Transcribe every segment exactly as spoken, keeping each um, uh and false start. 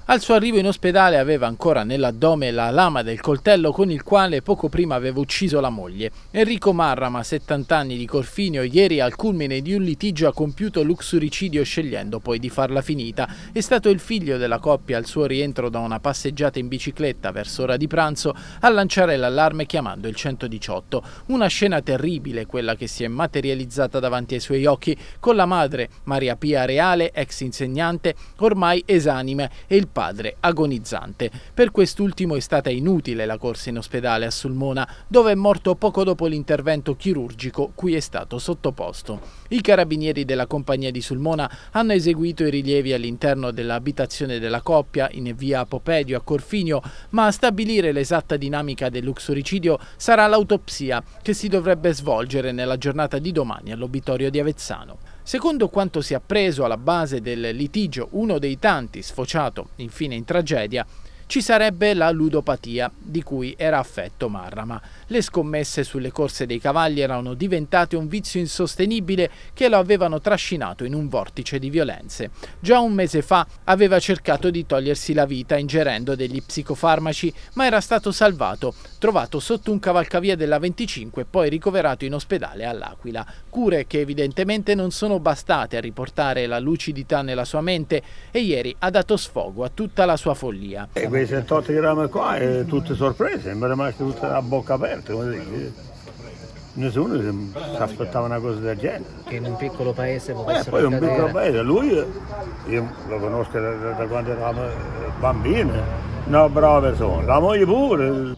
Al suo arrivo in ospedale aveva ancora nell'addome la lama del coltello con il quale poco prima aveva ucciso la moglie. Enrico Marrama, settanta anni, di Corfinio, ieri al culmine di un litigio ha compiuto l'uxoricidio scegliendo poi di farla finita. È stato il figlio della coppia al suo rientro da una passeggiata in bicicletta verso ora di pranzo a lanciare l'allarme chiamando il centodiciotto. Una scena terribile quella che si è materializzata davanti ai suoi occhi, con la madre, Maria Pia Reale, ex insegnante, ormai esanime, e il padre agonizzante. Per quest'ultimo è stata inutile la corsa in ospedale a Sulmona, dove è morto poco dopo l'intervento chirurgico cui è stato sottoposto. I carabinieri della compagnia di Sulmona hanno eseguito i rilievi all'interno dell'abitazione della coppia in via Apopedio a Corfinio, ma a stabilire l'esatta dinamica dell'uxoricidio sarà l'autopsia, che si dovrebbe svolgere nella giornata di domani all'obitorio di Avezzano. Secondo quanto si è appreso alla base del litigio, uno dei tanti sfociato infine in tragedia, ci sarebbe la ludopatia di cui era affetto Marrama. Le scommesse sulle corse dei cavalli erano diventate un vizio insostenibile che lo avevano trascinato in un vortice di violenze. Già un mese fa aveva cercato di togliersi la vita ingerendo degli psicofarmaci, ma era stato salvato, trovato sotto un cavalcavia della venticinque e poi ricoverato in ospedale all'Aquila. Cure che evidentemente non sono bastate a riportare la lucidità nella sua mente e ieri ha dato sfogo a tutta la sua follia. E quei settantotto grammi qua, e tutte sorprese, mi è rimasta tutta la bocca aperta, come dici. Nessuno si aspettava una cosa del genere. Che in un piccolo paese potesse eh, poi un piccolo paese, lui, io lo conosco da, da, da quando eravamo bambini, una brava persona, la moglie pure.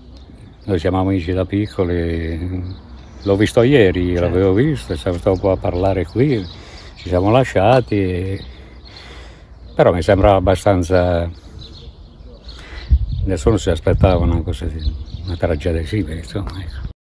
Noi siamo amici da piccoli, l'ho visto ieri, l'avevo visto, stavo un po' a parlare qui, ci siamo lasciati, però mi sembrava abbastanza... Nessuno si aspettava una cosa, una tragedia simile, insomma. Ecco.